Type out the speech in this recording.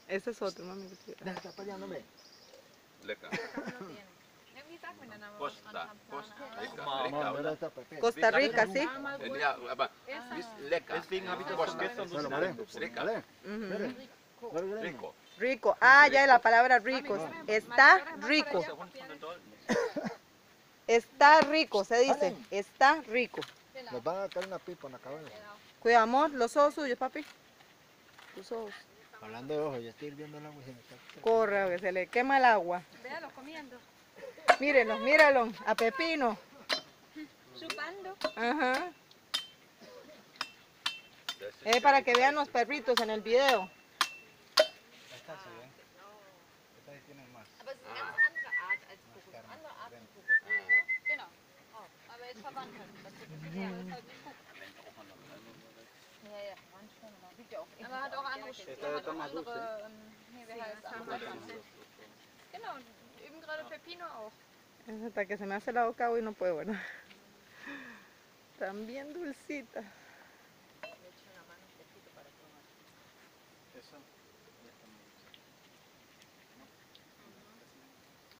Ese es otro, mami. Da, está peleando, hombre. Lecker. Irgendwie sagt man dann aber was Costa, dran. Costa, lecker, Mama, lecker, mira oder? esta Pepe. Costa Rica, ¿sí? Ja, aber ist lecker. Deswegen habe ich das Costa, schon gestern so Dale, schnell dale. gefunden. lecker, Dale. Ujú. Dale. Dale, dale. rico. Rico. Ah, ya la palabra rico. Está rico. Der Hund von den Dalton. Está rico, se dice. Está rico. Les van a caer una pipa en la cabeza. Cuida, amor, los ojos suyos, papi. Tus ojos. Hablando de ojos, ya estoy hirviendo el agua y se me está... Corre, que se le quema el agua. Véalo comiendo, Mírenlo, míralo. A Pepino. chupando. Ajá. Es para que vean los perritos en el video. Esta sí, ¿eh? Esta sí tiene más. Aber es ist eine ganz andere Art als Kokos. Andere Art von Kokos. Ne? Genau. Oh, aber ist verwandt halt. Das ist ja, das ist halt wie Kokos. Ja, ja, verwandt schon. Aber gibt ja auch. Aber hat auch andere hat auch andere, wie heißt es? Genau, und eben gerade Pepino auch. Es hasta que se me hace la boca agua y no puedo, ¿verdad? También dulcita. Esa.